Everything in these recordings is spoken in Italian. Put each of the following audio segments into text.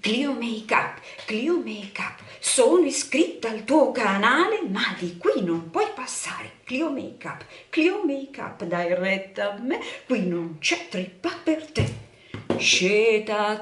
Clio Makeup, Clio Makeup, sono iscritta al tuo canale, ma di qui non puoi passare. Clio Makeup, dai retta a me, qui non c'è trippa per te. Scegliete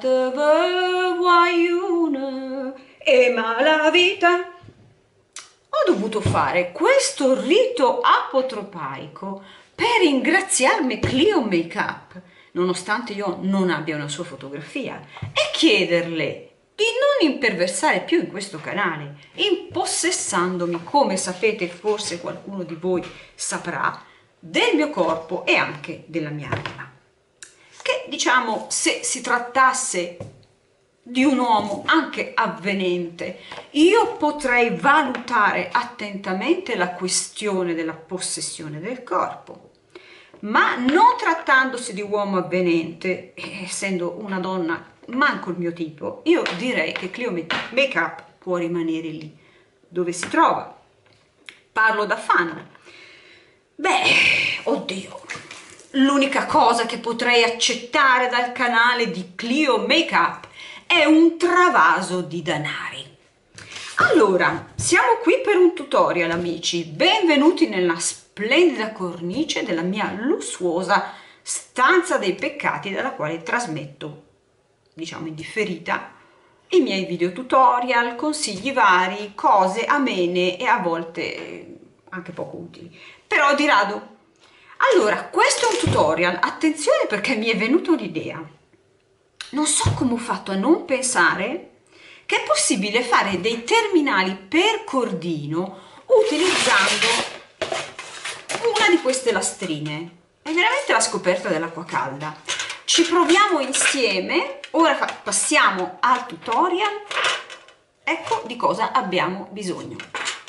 guaiuna e malavita. Ho dovuto fare questo rito apotropaico per ringraziarmi Clio Makeup, nonostante io non abbia una sua fotografia, e chiederle di non imperversare più in questo canale, impossessandomi, come sapete, forse qualcuno di voi saprà, del mio corpo e anche della mia anima. Che, diciamo, se si trattasse di un uomo anche avvenente, io potrei valutare attentamente la questione della possessione del corpo, ma non trattandosi di uomo avvenente, essendo una donna manco il mio tipo, io direi che Clio Makeup può rimanere lì dove si trova. Parlo da fan. Beh, oddio, l'unica cosa che potrei accettare dal canale di Clio Makeup è un travaso di danari. Allora, siamo qui per un tutorial, amici. Benvenuti nella splendida cornice della mia lussuosa stanza dei peccati, dalla quale trasmetto, diciamo, indifferita i miei video tutorial, consigli vari, cose amene e a volte anche poco utili, però di rado. Allora, questo è un tutorial, attenzione, perché mi è venuta un'idea. Non so come ho fatto a non pensare che è possibile fare dei terminali per cordino utilizzando una di queste lastrine. È veramente la scoperta dell'acqua calda. Ci proviamo insieme. Ora passiamo al tutorial. Ecco di cosa abbiamo bisogno.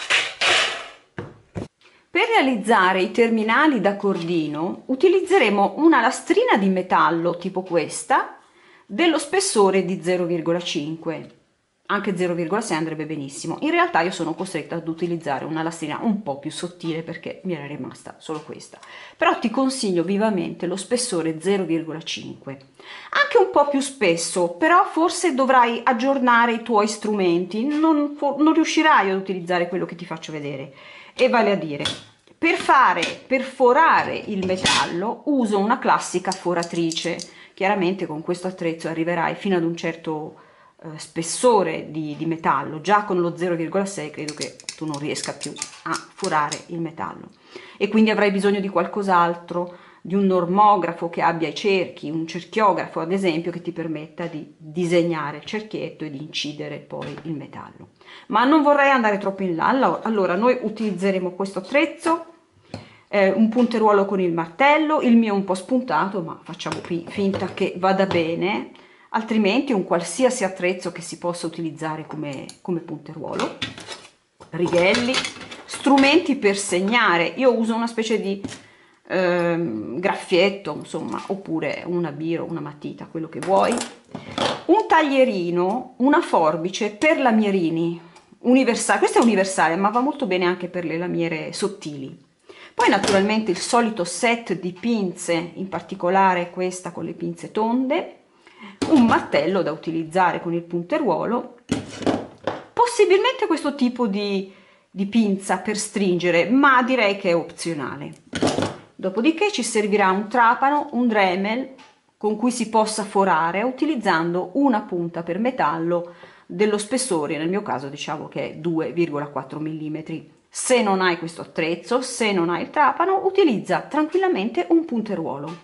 Per realizzare i terminali da cordino utilizzeremo una lastrina di metallo tipo questa, dello spessore di 0,5, anche 0,6 andrebbe benissimo. In realtà io sono costretta ad utilizzare una lastrina un po' più sottile perché mi era rimasta solo questa, però ti consiglio vivamente lo spessore 0,5, anche un po' più spesso, però forse dovrai aggiornare i tuoi strumenti, non riuscirai ad utilizzare quello che ti faccio vedere, e vale a dire, per forare il metallo uso una classica foratrice. Chiaramente con questo attrezzo arriverai fino ad un certo spessore di metallo. Già con lo 0,6 credo che tu non riesca più a forare il metallo, e quindi avrai bisogno di qualcos'altro, di un normografo che abbia i cerchi, un cerchiografo ad esempio, che ti permetta di disegnare il cerchietto e di incidere poi il metallo. Ma non vorrei andare troppo in là. Allora noi utilizzeremo questo attrezzo, un punteruolo con il martello, il mio è un po' spuntato ma facciamo finta che vada bene, altrimenti un qualsiasi attrezzo che si possa utilizzare come punteruolo, righelli, strumenti per segnare. Io uso una specie di graffietto, insomma, oppure una biro, una matita, quello che vuoi, un taglierino, una forbice per lamierini universali. Questo è universale ma va molto bene anche per le lamiere sottili. Poi naturalmente il solito set di pinze, in particolare questa con le pinze tonde, un martello da utilizzare con il punteruolo, possibilmente questo tipo di pinza per stringere, ma direi che è opzionale. Dopodiché ci servirà un trapano, un Dremel con cui si possa forare utilizzando una punta per metallo dello spessore, nel mio caso diciamo che è 2,4 mm. Se non hai questo attrezzo, se non hai il trapano, utilizza tranquillamente un punteruolo.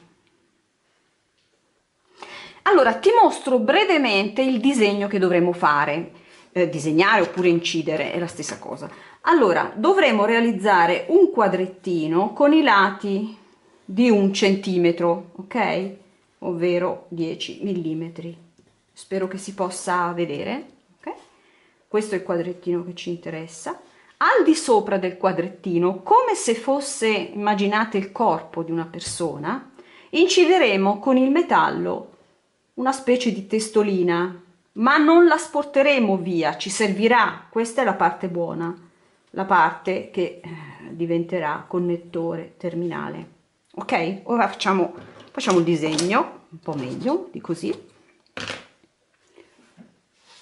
Allora ti mostro brevemente il disegno che dovremo fare, disegnare oppure incidere è la stessa cosa. Allora dovremo realizzare un quadrettino con i lati di 1 centimetro, ok, ovvero 10 mm. Spero che si possa vedere, ok? Questo è il quadrettino che ci interessa. Al di sopra del quadrettino, come se fosse, immaginate, il corpo di una persona, incideremo con il metallo una specie di testolina, ma non la sporteremo via, ci servirà. Questa è la parte buona, la parte che diventerà connettore terminale. Ok, ora facciamo il disegno un po' meglio di così.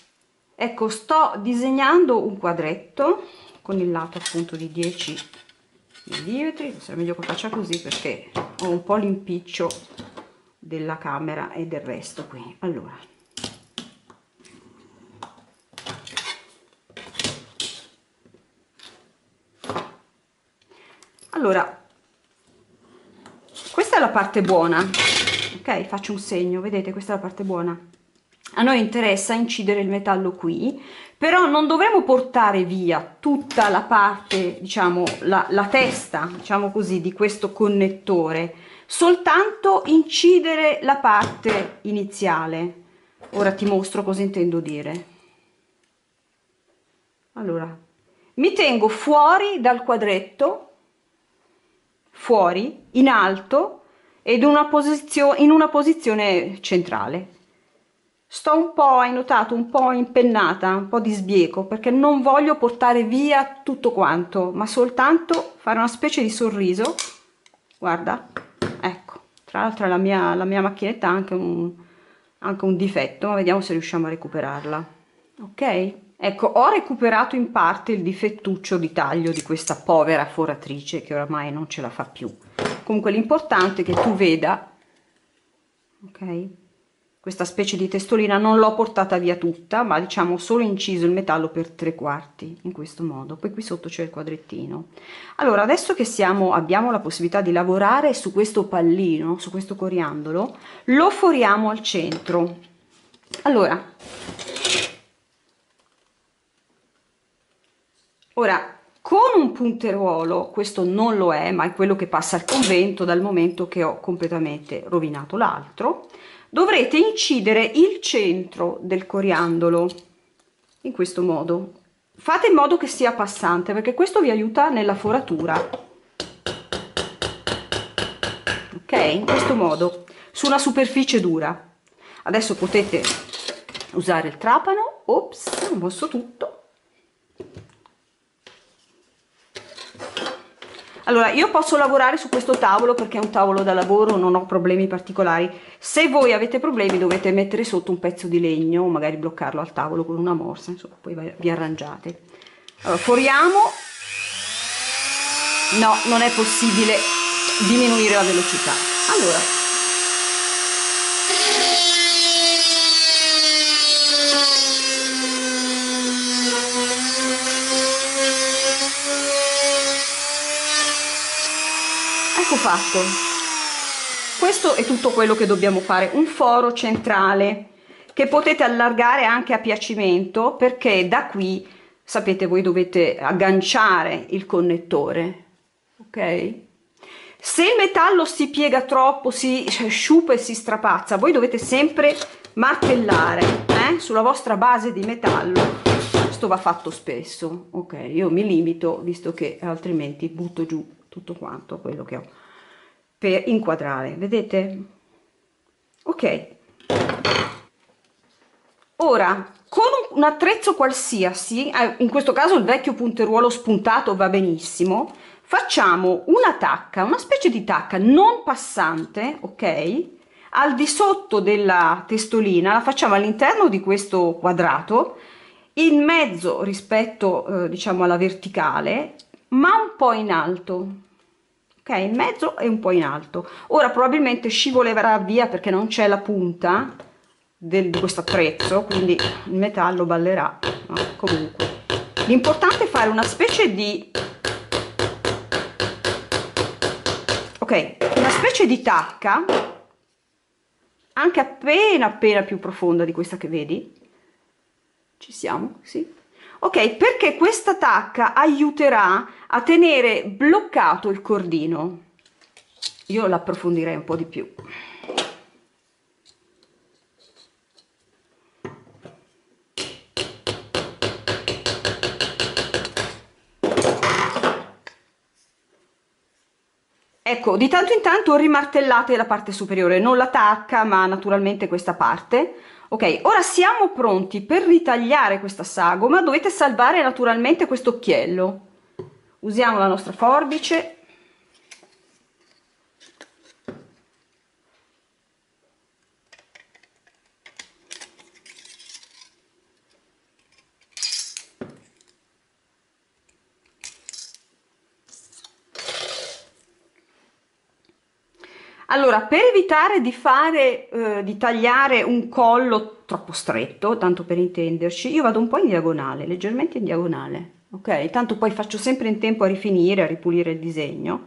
Ecco, sto disegnando un quadretto con il lato appunto di 10 mm, sarà meglio che faccia così perché ho un po' l'impiccio della camera e del resto qui. Allora, questa è la parte buona, ok? Faccio un segno, vedete, questa è la parte buona. A noi interessa incidere il metallo qui, però non dovremo portare via tutta la parte, diciamo, la testa, diciamo così, di questo connettore, soltanto incidere la parte iniziale. Ora ti mostro cosa intendo dire. Allora, mi tengo fuori dal quadretto, fuori, in alto ed in una posizione centrale. Sto un po', hai notato, un po' impennata, un po' di sbieco, perché non voglio portare via tutto quanto, ma soltanto fare una specie di sorriso. Guarda, ecco, tra l'altro la mia macchinetta ha anche un difetto, ma vediamo se riusciamo a recuperarla. Ok? Ecco, ho recuperato in parte il difettuccio di taglio di questa povera foratrice che oramai non ce la fa più. Comunque l'importante è che tu veda, ok? Questa specie di testolina non l'ho portata via tutta, ma diciamo solo inciso il metallo per 3/4 in questo modo. Poi qui sotto c'è il quadrettino. Allora, adesso che abbiamo la possibilità di lavorare su questo pallino, su questo coriandolo, lo foriamo al centro. Allora, ora con un punteruolo, questo non lo è, ma è quello che passa al convento dal momento che ho completamente rovinato l'altro, dovrete incidere il centro del coriandolo in questo modo. Fate in modo che sia passante perché questo vi aiuta nella foratura. Ok? In questo modo, su una superficie dura. Adesso potete usare il trapano. Ops, ho mosso tutto. Allora, io posso lavorare su questo tavolo perché è un tavolo da lavoro, non ho problemi particolari. Se voi avete problemi dovete mettere sotto un pezzo di legno o magari bloccarlo al tavolo con una morsa, insomma, poi vi arrangiate. Allora, foriamo. No, non è possibile diminuire la velocità. Allora, ecco fatto. Questo è tutto quello che dobbiamo fare, un foro centrale che potete allargare anche a piacimento perché da qui, sapete, voi dovete agganciare il connettore, ok? Se il metallo si piega troppo, si sciupa e si strapazza, voi dovete sempre martellare sulla vostra base di metallo. Questo va fatto spesso, ok? Io mi limito, visto che altrimenti butto giù tutto quanto quello che ho per inquadrare, vedete? Ok, ora con un attrezzo qualsiasi, in questo caso il vecchio punteruolo spuntato va benissimo, facciamo una tacca, una specie di tacca non passante, ok? Al di sotto della testolina, la facciamo all'interno di questo quadrato, in mezzo rispetto diciamo alla verticale, ma un po' in alto, ok? In mezzo e un po' in alto. Ora probabilmente scivolerà via perché non c'è la punta di questo attrezzo, quindi il metallo ballerà, no? Comunque l'importante è fare una specie di una specie di tacca anche appena più profonda di questa che vedi. Ci siamo? Sì. Ok, perché questa tacca aiuterà a tenere bloccato il cordino. Io l'approfondirei un po' di più. Ecco, di tanto in tanto rimartellate la parte superiore, non la tacca, ma naturalmente questa parte. Ok, ora siamo pronti per ritagliare questa sagoma. Dovete salvare naturalmente questo occhiello. Usiamo la nostra forbice. Allora, per evitare di fare, di tagliare un collo troppo stretto, tanto per intenderci, io vado un po' in diagonale, leggermente in diagonale, ok? Tanto poi faccio sempre in tempo a rifinire, a ripulire il disegno.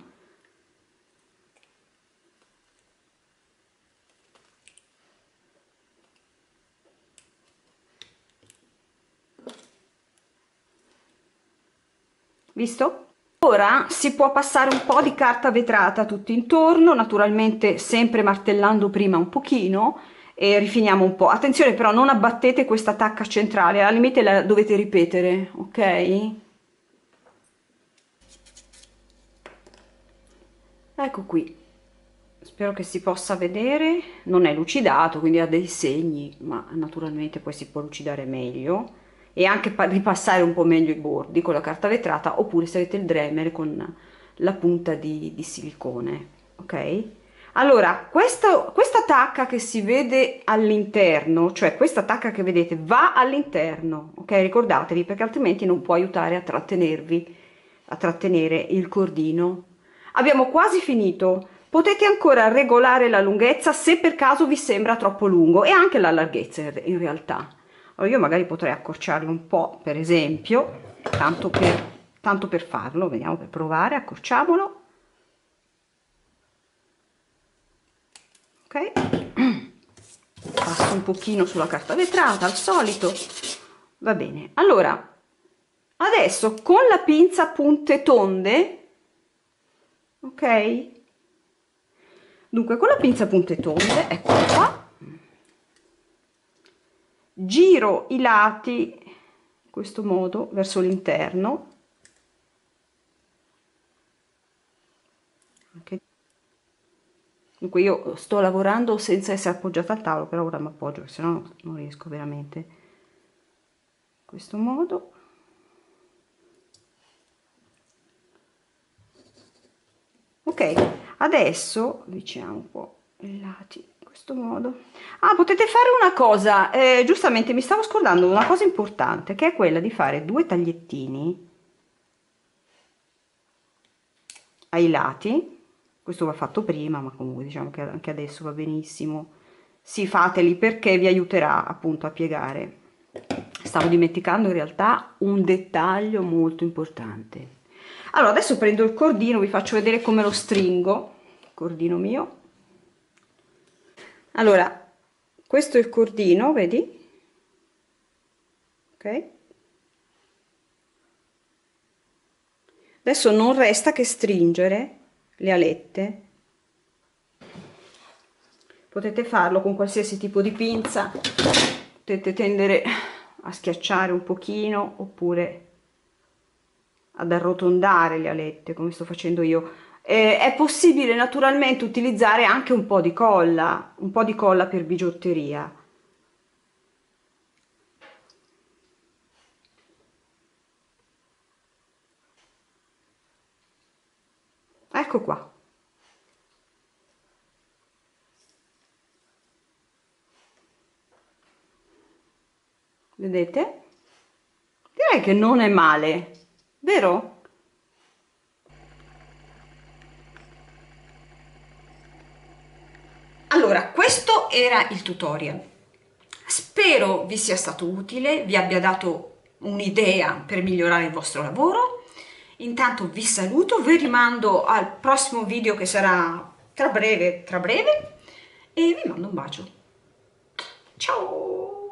Visto? Ora si può passare un po' di carta vetrata tutto intorno, naturalmente sempre martellando prima un pochino e rifiniamo un po'. Attenzione però, non abbattete questa tacca centrale, al limite la dovete ripetere, ok? Ecco qui, spero che si possa vedere, non è lucidato, quindi ha dei segni, ma naturalmente poi si può lucidare meglio e anche ripassare un po' meglio i bordi con la carta vetrata, oppure se avete il Dremel con la punta di silicone, ok? Allora, questa tacca che si vede all'interno, cioè questa tacca che vedete va all'interno, ok? Ricordatevi, perché altrimenti non può aiutare a trattenervi, a trattenere il cordino. Abbiamo quasi finito. Potete ancora regolare la lunghezza se per caso vi sembra troppo lungo, e anche la larghezza in realtà. Allora io magari potrei accorciarlo un po', per esempio, tanto per farlo, vediamo, per provare, accorciamolo. Ok? Passo un pochino sulla carta vetrata, al solito. Va bene. Allora, adesso con la pinza a punte tonde, ok? Dunque, con la pinza a punte tonde, ecco qua, giro i lati in questo modo verso l'interno. Dunque io sto lavorando senza essere appoggiata al tavolo, però ora mi appoggio, perché sennò non riesco veramente. In questo modo. Ok, adesso avviciniamo un po' i lati in questo modo. Ah, potete fare una cosa, giustamente mi stavo scordando una cosa importante, che è quella di fare due tagliettini ai lati. Questo va fatto prima, ma comunque diciamo che anche adesso va benissimo. Sì, fateli perché vi aiuterà appunto a piegare. Stavo dimenticando in realtà un dettaglio molto importante. Allora, adesso prendo il cordino, vi faccio vedere come lo stringo, il cordino mio. Allora, questo è il cordino, vedi? Ok? Adesso non resta che stringere le alette. Potete farlo con qualsiasi tipo di pinza, potete tendere a schiacciare un pochino oppure ad arrotondare le alette come sto facendo io. È possibile naturalmente utilizzare anche un po' di colla per bigiotteria. Ecco qua. Vedete? Direi che non è male, vero? Allora, questo era il tutorial. Spero vi sia stato utile, vi abbia dato un'idea per migliorare il vostro lavoro. Intanto vi saluto, vi rimando al prossimo video che sarà tra breve, e vi mando un bacio. Ciao!